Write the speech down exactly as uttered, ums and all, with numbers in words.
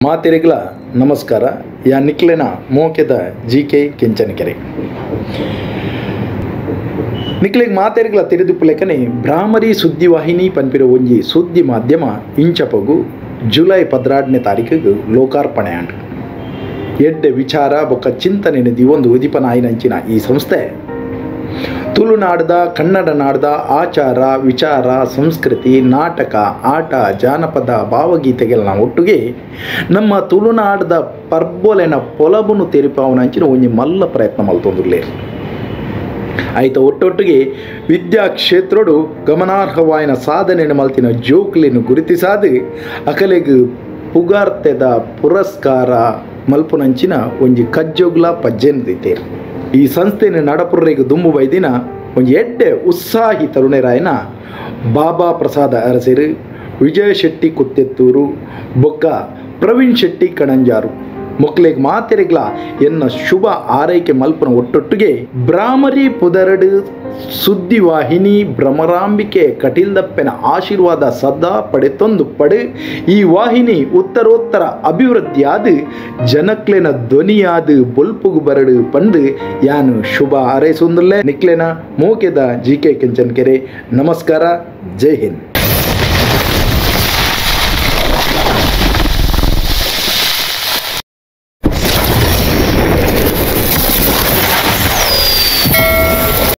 ಮಾತೆರೆಗಳ ನಮಸ್ಕಾರ. ಯಾ ನಿಕ್ಲೆನ ಮೋಕೆದ ಜಿ ಕೆ ಕೆಂಚನಕೆರೆ ನಿಕ್ಲೆಗ್ ಮಾತೆರೆಗಳ ತಿರುದುಪ್ಪುಲೆಕನೆ ಭ್ರಾಮರಿ ಸುದ್ದಿ ವಾಹಿನಿ ಪನ್ಪಿರೋ ಒಂಜಿ ಸುದ್ದಿ ಮಾಧ್ಯಮ ಇಂಚಪಗು ಜುಲೈ ಪದ್ನಾರನೇ ತಾರೀಕಿಗೆ ಲೋಕಾರ್ಪಣೆ ಆಂಡ್ ಎಡ್ಡೆ ವಿಚಾರ ಬೊಕ್ಕ ಚಿಂತನೆ ದಿ ಒಂದು ಉದಿಪನಾಯಿನಂಚಿನ ಈ ಸಂಸ್ಥೆ ತುಳುನಾಡದ ಕನ್ನಡ ನಾಡದ ಆಚಾರ ವಿಚಾರ ಸಂಸ್ಕೃತಿ ನಾಟಕ ಆಟ ಜಾನಪದ ಭಾವಗೀತೆಗಳನ್ನ ಒಟ್ಟಿಗೆ ನಮ್ಮ ತುಳುನಾಡದ ಪರ್ಬೋಲೆನ ಪೊಲಬುನು ತೆರಿಪಾವನಂಚಿನ ಒಂಜಿ ಮಲ್ಲ ಪ್ರಯತ್ನ ಮಲ್ತೊಂದುರ್ಲೇರು ಆಯ್ತು. ಒಟ್ಟೊಟ್ಟಿಗೆ ವಿದ್ಯಾ ಕ್ಷೇತ್ರಡು ಗಮನಾರ್ಹವಾಯಿನ ಸಾಧನೆಯನ್ನು ಮಲ್ತಿನ ಜೋಕ್ಲಿನ ಗುರುತಿಸಾದು ಅಕಲೆಗ್ ಪುಗಾರ್ತೆದ ಪುರಸ್ಕಾರ ಮಲ್ಪುನಂಚಿನ ಒಂಜಿ ಕಜ್ಜೋಗ್ಲ ಪಜ್ಜೆನ್ದಿತ್ತೇರು. ಈ ಸಂಸ್ಥೆನ ನಡಪುರ್ರಿಗೆ ದುಂಬು ಬೈದಿನ ಒಂದು ಎಡ್ಡೆ ಉತ್ಸಾಹಿ ತರುಣರಾಯನ ಬಾಬಾ ಪ್ರಸಾದ ಅರಸೇರು, ವಿಜಯ ಶೆಟ್ಟಿ ಕುತ್ತೆತ್ತೂರು, ಬೊಕ್ಕ ಪ್ರವೀಣ್ ಶೆಟ್ಟಿ ಕಣಂಜಾರು ಮೊಕ್ಲೆಗ್ ಮಾತೆರೆಗ್ಲ ಎನ್ನ ಶುಭ ಆರೈಕೆ ಮಲ್ಪನ ಒಟ್ಟೊಟ್ಟಿಗೆ ಭ್ರಾಮರಿ ಪುದರಡು ಸುದ್ದಿ ವಾಹಿನಿ ಭ್ರಮರಾಂಬಿಕೆ ಕಟೀಲ್ದಪ್ಪನ ಆಶೀರ್ವಾದ ಸದಾ ಪಡೆತೊಂದು ಪಡೆ ಈ ವಾಹಿನಿ ಉತ್ತರೋತ್ತರ ಅಭಿವೃದ್ಧಿಯಾದ ಜನಕ್ಲೆನ ಧ್ವನಿಯಾದ ಬೊಲ್ಪುಗು ಬರಡು ಪಂಡು ಯಾನು ಶುಭ ಹಾರೈಸುಂದಲ್ಲೇ ನಿಕ್ಲೆನ ಮೋಕೆದ ಜಿ ಕೆ ಕೆಂಚನಕೆರೆ. ನಮಸ್ಕಾರ, ಜೈ ಹಿಂದ್.